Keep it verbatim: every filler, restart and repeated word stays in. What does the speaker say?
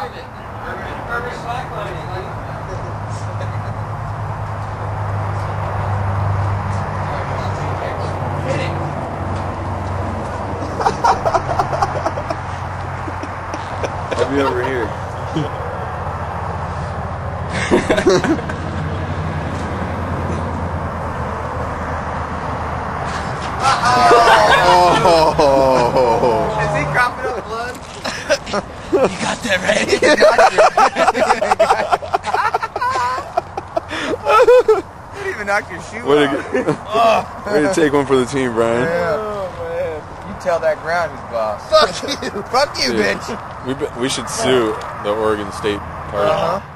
Urban. Urban. Urban slacklining. Hit it. I'll be over here. Oh. Is he coughing up blood? You got that right. You got it. You didn't even knock your shoe Way to, off. get, way to take one for the team, Brian. Yeah. Oh, man. You tell that ground who's boss. Fuck you. Fuck you, Dude, bitch. We, we should sue the Oregon State Party. Uh-huh.